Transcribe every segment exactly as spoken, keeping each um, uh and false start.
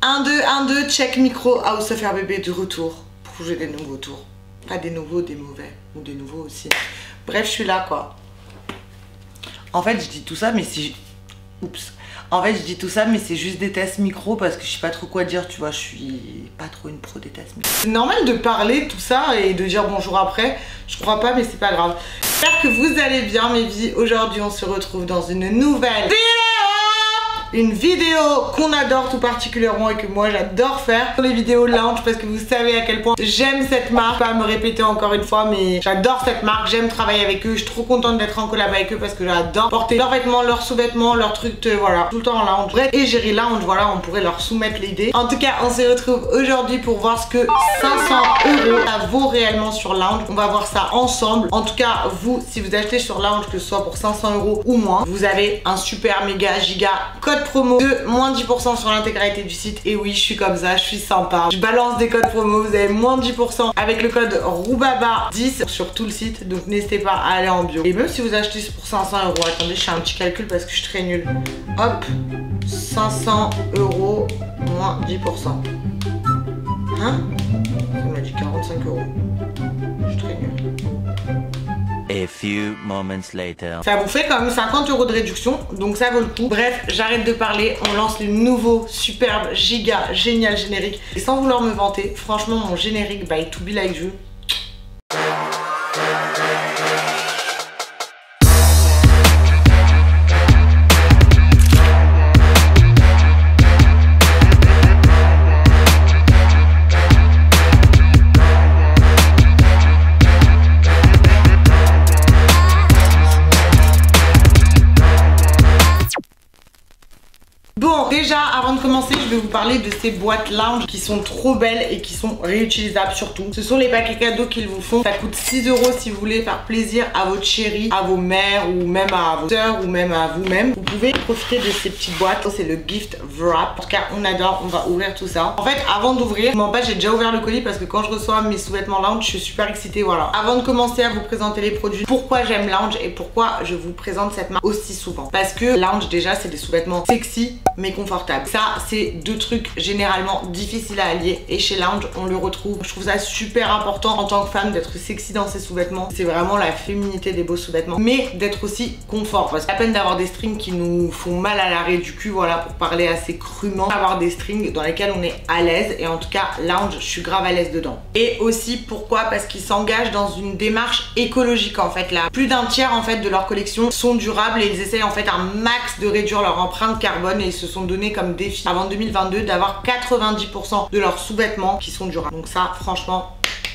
un deux, un deux, check micro, House of R B B de retour pour jouer des nouveaux tours. Pas des nouveaux, des mauvais, ou des nouveaux aussi. Bref, je suis là quoi. En fait, je dis tout ça, mais c'est... Oups. En fait, je dis tout ça, mais c'est juste des tests micro parce que je sais pas trop quoi dire, tu vois, je suis pas trop une pro des tests micro. C'est normal de parler tout ça et de dire bonjour après, je crois pas, mais c'est pas grave. J'espère que vous allez bien, mes vies. Aujourd'hui, on se retrouve dans une nouvelle vidéo. Une vidéo qu'on adore tout particulièrement et que moi j'adore faire sur les vidéos lounge parce que vous savez à quel point j'aime cette marque. Pas me répéter encore une fois, mais j'adore cette marque, j'aime travailler avec eux, je suis trop contente d'être en collab avec eux parce que j'adore porter leurs vêtements, leurs sous-vêtements, leurs trucs, euh, voilà, tout le temps en lounge. Bref, et Géry Lounge, voilà, on pourrait leur soumettre l'idée. En tout cas, on se retrouve aujourd'hui pour voir ce que cinq cents euros ça vaut réellement sur lounge. On va voir ça ensemble. En tout cas, vous, si vous achetez sur lounge, que ce soit pour cinq cents euros ou moins, vous avez un super méga giga code promo de moins dix pour cent sur l'intégralité du site. Et oui, je suis comme ça, je suis sympa, je balance des codes promo. Vous avez moins dix pour cent avec le code roubaba dix sur tout le site, donc n'hésitez pas à aller en bio. Et même si vous achetez pour cinq cents euros, attendez, je fais un petit calcul parce que je suis très nulle. Hop, cinq cents euros moins dix pour cent. Hein? On m'a dit quarante-cinq euros. Je suis très nulle. A few moments later. Ça vous fait quand même cinquante euros de réduction, donc ça vaut le coup. Bref, j'arrête de parler, on lance le nouveau superbe giga génial générique. Et sans vouloir me vanter, franchement mon générique by To Be Like You. Bon, déjà, avant de commencer, je vais vous parler de ces boîtes lounge qui sont trop belles et qui sont réutilisables surtout. Ce sont les paquets cadeaux qu'ils vous font. Ça coûte six euros si vous voulez faire plaisir à votre chérie, à vos mères ou même à vos soeurs ou même à vous-même. Vous pouvez profiter de ces petites boîtes. C'est le gift wrap. En tout cas, on adore. On va ouvrir tout ça. En fait, avant d'ouvrir, je m'en pas, j'ai déjà ouvert le colis parce que quand je reçois mes sous-vêtements lounge, je suis super excitée. Voilà. Avant de commencer à vous présenter les produits, pourquoi j'aime lounge et pourquoi je vous présente cette marque aussi souvent. Parce que lounge, déjà, c'est des sous-vêtements sexy mais confortable. Ça, c'est deux trucs généralement difficiles à allier et chez lounge, on le retrouve. Je trouve ça super important en tant que femme d'être sexy dans ses sous-vêtements. C'est vraiment la féminité des beaux sous-vêtements, mais d'être aussi confort. Parce que la peine d'avoir des strings qui nous font mal à l'arrêt du cul, voilà, pour parler assez crûment. Avoir des strings dans lesquels on est à l'aise et en tout cas, lounge, je suis grave à l'aise dedans. Et aussi, pourquoi? Parce qu'ils s'engagent dans une démarche écologique en fait là. Plus d'un tiers en fait de leur collection sont durables et ils essayent en fait un max de réduire leur empreinte carbone et ils se sont donné comme défi avant deux mille vingt-deux d'avoir quatre-vingt-dix pour cent de leurs sous-vêtements qui sont durables. Donc ça, franchement,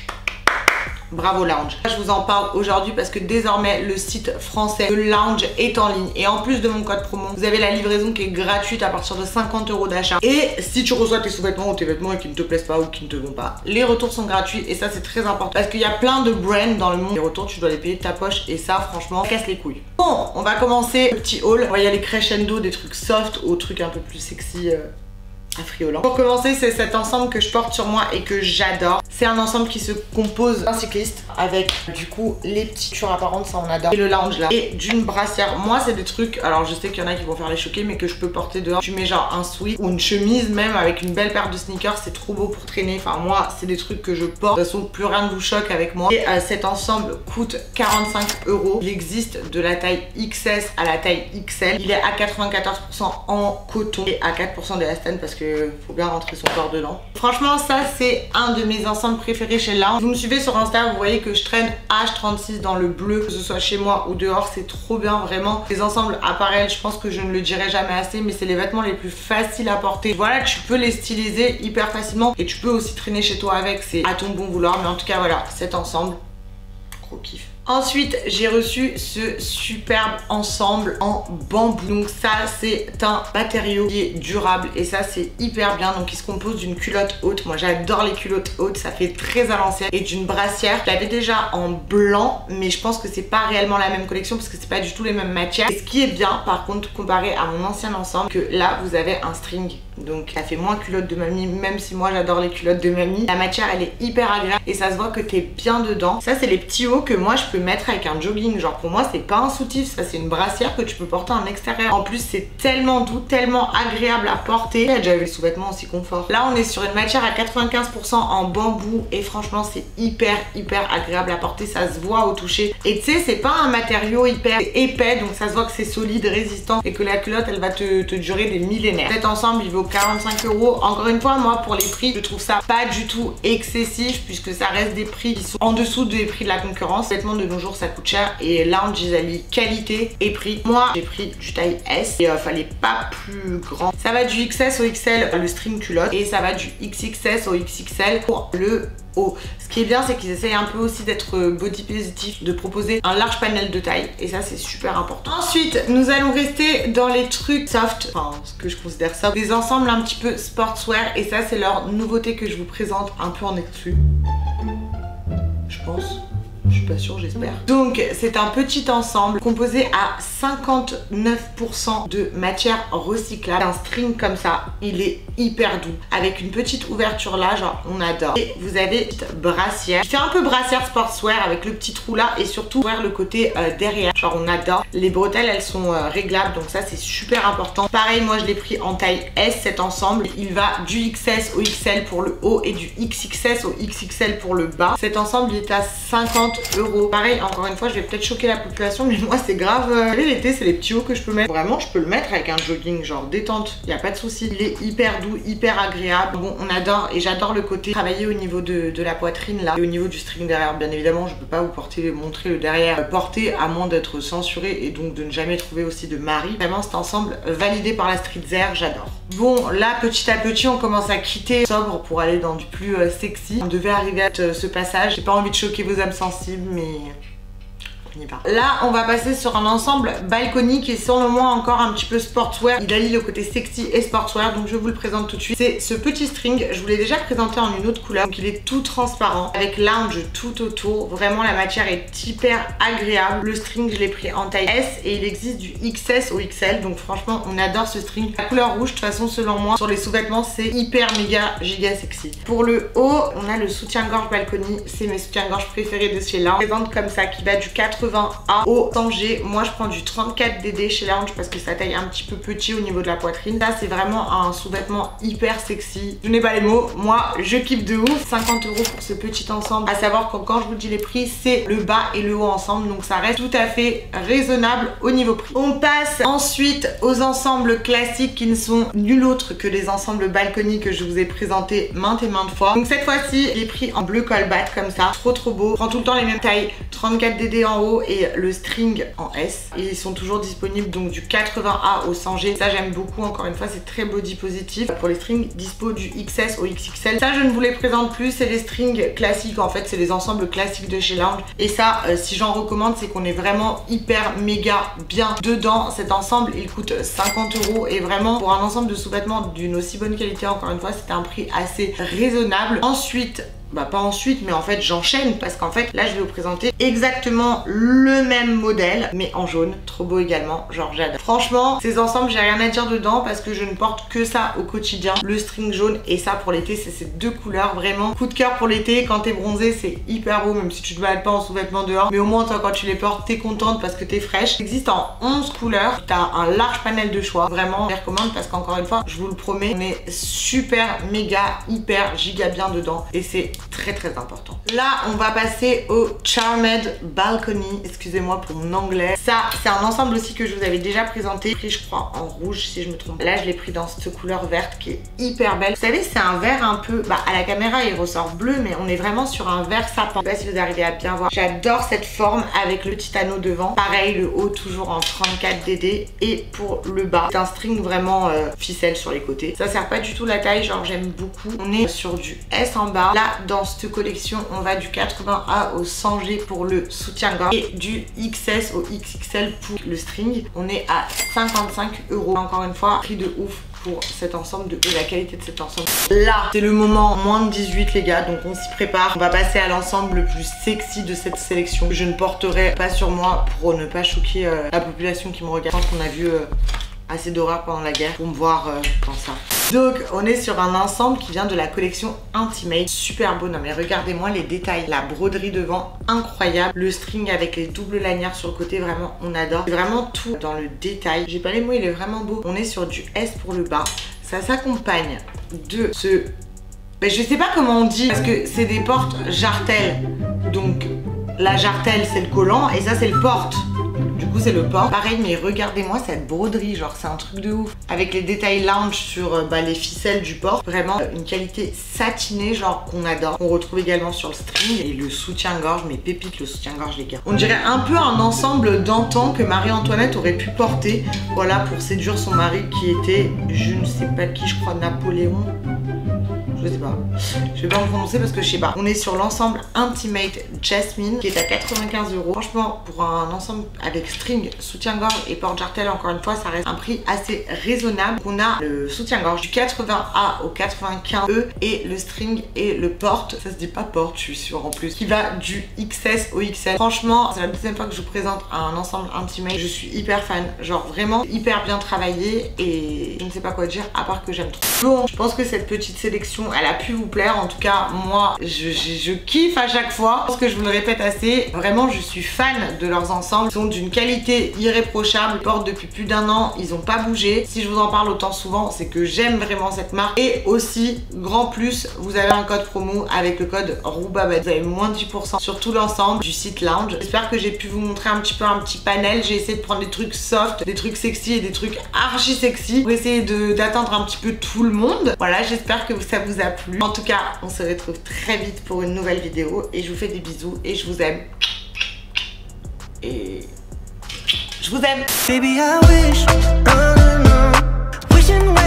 bravo lounge. Je vous en parle aujourd'hui parce que désormais le site français de lounge est en ligne et en plus de mon code promo, vous avez la livraison qui est gratuite à partir de cinquante euros d'achat. Et si tu reçois tes sous-vêtements ou tes vêtements et qui ne te plaisent pas ou qui ne te vont pas, les retours sont gratuits et ça c'est très important parce qu'il y a plein de brands dans le monde. Les retours, tu dois les payer de ta poche et ça franchement, ça casse les couilles. Bon, on va commencer le petit haul. On va y aller crescendo des trucs soft aux trucs un peu plus sexy. Euh affriolant. Pour commencer, c'est cet ensemble que je porte sur moi et que j'adore. C'est un ensemble qui se compose d'un cycliste avec du coup les petites chaussures apparentes, ça on adore, et le lounge là, et d'une brassière. Moi c'est des trucs, alors je sais qu'il y en a qui vont faire les choquer, mais que je peux porter dehors. Tu mets genre un sweat ou une chemise même avec une belle paire de sneakers, c'est trop beau pour traîner. Enfin moi c'est des trucs que je porte, de toute façon plus rien ne vous choque avec moi. Et euh, cet ensemble coûte quarante-cinq euros. Il existe de la taille X S à la taille X L. Il est à quatre-vingt-quatorze pour cent en coton et à quatre pour cent d'élastane parce que faut bien rentrer son corps dedans. Franchement ça c'est un de mes ensembles préférés chez lounge. Vous me suivez sur Insta, vous voyez que je traîne H trente-six dans le bleu, que ce soit chez moi ou dehors, c'est trop bien vraiment. Les ensembles appareils, je pense que je ne le dirai jamais assez, mais c'est les vêtements les plus faciles à porter. Voilà, tu peux les styliser hyper facilement et tu peux aussi traîner chez toi avec, c'est à ton bon vouloir. Mais en tout cas voilà, cet ensemble, gros kiff. Ensuite, j'ai reçu ce superbe ensemble en bambou. Donc ça, c'est un matériau qui est durable et ça, c'est hyper bien. Donc il se compose d'une culotte haute. Moi, j'adore les culottes hautes. Ça fait très à l'ancienne. Et d'une brassière. Je l'avais déjà en blanc, mais je pense que c'est pas réellement la même collection parce que c'est pas du tout les mêmes matières. Et ce qui est bien, par contre, comparé à mon ancien ensemble, que là, vous avez un string Donc ça fait moins culotte de mamie, même si moi j'adore les culottes de mamie. La matière elle est hyper agréable et ça se voit que t'es bien dedans. Ça c'est les petits hauts que moi je peux mettre avec un jogging. Genre pour moi c'est pas un soutif, ça c'est une brassière que tu peux porter en extérieur. En plus c'est tellement doux, tellement agréable à porter. J'ai déjà vu les sous-vêtements aussi confort. Là on est sur une matière à quatre-vingt-quinze pour cent en bambou et franchement c'est hyper hyper agréable à porter. Ça se voit au toucher. Et tu sais c'est pas un matériau hyper épais, donc ça se voit que c'est solide, résistant et que la culotte elle va te, te durer des millénaires. Cet ensemble il vaut quarante-cinq euros. Encore une fois, moi pour les prix, je trouve ça pas du tout excessif puisque ça reste des prix qui sont en dessous des prix de la concurrence. Vêtements de nos jours ça coûte cher et Lounge ils allient qualité et prix. Moi j'ai pris du taille S et euh, fallait pas plus grand. Ça va du X S au X L le string culotte et ça va du X X S au X X L pour le haut. Ce qui est bien c'est qu'ils essayent un peu aussi d'être body positif, de proposer un large panel de taille et ça c'est super important. Ensuite nous allons rester dans les trucs soft, enfin ce que je considère soft, des ensembles un petit peu sportswear et ça c'est leur nouveauté que je vous présente un peu en exclu. Je pense. Je suis pas sûre, j'espère. Donc c'est un petit ensemble composé à cinquante-neuf pour cent de matière recyclable. Un string comme ça, il est hyper doux avec une petite ouverture là, genre on adore. Et vous avez une petite brassière. Je fais un peu brassière sportswear avec le petit trou là et surtout vers le côté euh, derrière. Genre on adore. Les bretelles elles sont euh, réglables donc ça c'est super important. Pareil moi je l'ai pris en taille S cet ensemble. Il va du X S au X L pour le haut et du X X S au X X L pour le bas. Cet ensemble il est à cinquante euros. Pareil encore une fois je vais peut-être choquer la population mais moi c'est grave. Vous savez l'été c'est les petits hauts que je peux mettre. Vraiment je peux le mettre avec un jogging genre détente. Il n'y a pas de souci. Il est hyper doux, hyper agréable. Bon on adore et j'adore le côté travailler au niveau de, de la poitrine là et au niveau du string derrière. Bien évidemment je peux pas vous porter, montrer le derrière porté à moins d'être censuré et donc de ne jamais trouver aussi de mari. Vraiment cet ensemble validé par la Streetwear, j'adore. Bon là petit à petit on commence à quitter sobre pour aller dans du plus euh, sexy. On devait arriver à ce passage. J'ai pas envie de choquer vos âmes sensibles mais on y va. Là on va passer sur un ensemble balcony qui est selon moi encore un petit peu sportswear. Il allie le côté sexy et sportswear donc je vous le présente tout de suite. C'est ce petit string, je vous l'ai déjà présenté en une autre couleur. Donc il est tout transparent avec lounge tout autour. Vraiment la matière est hyper agréable. Le string je l'ai pris en taille S et il existe du X S au X L donc franchement on adore ce string. La couleur rouge de toute façon selon moi sur les sous-vêtements c'est hyper méga giga sexy. Pour le haut on a le soutien-gorge balcony. C'est mes soutiens-gorge préférés de chez Lounge. Présente comme ça qui va du quatre-vingts A au cent G. Moi je prends du trente-quatre D D chez Lounge parce que ça taille un petit peu petit au niveau de la poitrine. Ça c'est vraiment un sous-vêtement hyper sexy. Je n'ai pas les mots, moi je kiffe de ouf. cinquante euros pour ce petit ensemble. À savoir que quand je vous dis les prix c'est le bas et le haut ensemble donc ça reste tout à fait raisonnable au niveau prix. On passe ensuite aux ensembles classiques qui ne sont nul autre que les ensembles balcony que je vous ai présentés maintes et maintes fois. Donc cette fois-ci les prix en bleu colbat comme ça, trop trop beau. Prends tout le temps les mêmes tailles, trente-quatre D D en haut et le string en S. Et ils sont toujours disponibles donc du quatre-vingts A au cent G. Ça j'aime beaucoup, encore une fois c'est très body positif. Pour les strings dispo du X S au X X L. Ça je ne vous les présente plus, c'est les strings classiques en fait, c'est les ensembles classiques de chez Lounge. Et ça euh, si j'en recommande c'est qu'on est vraiment hyper méga bien dedans. Cet ensemble il coûte cinquante euros et vraiment pour un ensemble de sous-vêtements d'une aussi bonne qualité encore une fois c'était un prix assez raisonnable. Ensuite bah pas ensuite mais en fait j'enchaîne parce qu'en fait là je vais vous présenter exactement le même modèle mais en jaune, trop beau également, genre j'adore. Franchement ces ensembles j'ai rien à dire dedans parce que je ne porte que ça au quotidien, le string jaune et ça pour l'été. C'est ces deux couleurs vraiment coup de cœur pour l'été. Quand t'es bronzé c'est hyper beau même si tu te balades pas en sous-vêtements dehors mais au moins toi quand tu les portes t'es contente parce que t'es fraîche. Il existe en onze couleurs, t'as un large panel de choix, vraiment je les recommande parce qu'encore une fois je vous le promets on est super méga hyper giga bien dedans et c'est très très important. Là on va passer au Charmed Balcony, excusez-moi pour mon anglais. Ça c'est un ensemble aussi que je vous avais déjà présenté, pris je crois en rouge si je me trompe. Là je l'ai pris dans cette couleur verte qui est hyper belle. Vous savez c'est un vert un peu, bah à la caméra il ressort bleu mais on est vraiment sur un vert sapin. Je sais pas si vous arrivez à bien voir. J'adore cette forme avec le petit anneau devant. Pareil le haut toujours en trente-quatre D D et pour le bas c'est un string vraiment euh, ficelle sur les côtés. Ça sert pas du tout la taille, genre j'aime beaucoup. On est sur du S en bas. Là dans cette collection on va du quatre-vingts A au cent G pour le soutien-gorge et du X S au X X L pour le string. On est à cinquante-cinq euros. Encore une fois prix de ouf pour cet ensemble, de, de la qualité de cet ensemble. Là c'est le moment moins de dix-huit les gars donc on s'y prépare. On va passer à l'ensemble le plus sexy de cette sélection que je ne porterai pas sur moi pour ne pas choquer euh, la population qui me regarde. Je pense qu'on a vu euh, assez d'horreur pendant la guerre pour me voir euh, dans ça. Donc on est sur un ensemble qui vient de la collection Intimate. Super beau, non mais regardez-moi les détails. La broderie devant, incroyable. Le string avec les doubles lanières sur le côté, vraiment on adore. C'est vraiment tout dans le détail. J'ai pas les mots, il est vraiment beau. On est sur du S pour le bas. Ça s'accompagne de ce... Ben, je sais pas comment on dit, parce que c'est des portes jartelles. Donc la jartelle c'est le collant et ça c'est le porte. Du coup c'est le port. Pareil, mais regardez-moi cette broderie, genre c'est un truc de ouf. Avec les détails lounge sur bah, les ficelles du port. Vraiment une qualité satinée, genre qu'on adore. On retrouve également sur le string et le soutien-gorge, mais pépite le soutien-gorge les gars. On dirait un peu un ensemble d'antan que Marie-Antoinette aurait pu porter. Voilà, pour séduire son mari qui était, je ne sais pas qui, je crois Napoléon. Je sais pas, je vais pas en prononcer parce que je sais pas. On est sur l'ensemble Intimate Jasmine qui est à quatre-vingt-quinze euros. Franchement, pour un ensemble avec string, soutien-gorge et porte-jartelle, encore une fois, ça reste un prix assez raisonnable. On a le soutien-gorge du quatre-vingts A au quatre-vingt-quinze E et le string et le porte, ça se dit pas porte, je suis sûre en plus, qui va du X S au X L. Franchement, c'est la deuxième fois que je vous présente un ensemble Intimate. Je suis hyper fan, genre vraiment hyper bien travaillé et je ne sais pas quoi dire à part que j'aime trop. Bon, je pense que cette petite sélection elle a pu vous plaire. En tout cas, moi, je, je, je kiffe à chaque fois. Je pense que je vous le répète assez. Vraiment, je suis fan de leurs ensembles. Ils sont d'une qualité irréprochable. Ils portent depuis plus d'un an. Ils n'ont pas bougé. Si je vous en parle autant souvent, c'est que j'aime vraiment cette marque. Et aussi, grand plus, vous avez un code promo avec le code Roubaba. Vous avez moins de dix pour cent sur tout l'ensemble du site Lounge. J'espère que j'ai pu vous montrer un petit peu un petit panel. J'ai essayé de prendre des trucs soft, des trucs sexy et des trucs archi sexy pour essayer d'atteindre un petit peu tout le monde. Voilà, j'espère que ça vous a plu. En tout cas, on se retrouve très vite pour une nouvelle vidéo et je vous fais des bisous et je vous aime. Et je vous aime. Baby, I wish, uh, no, wishing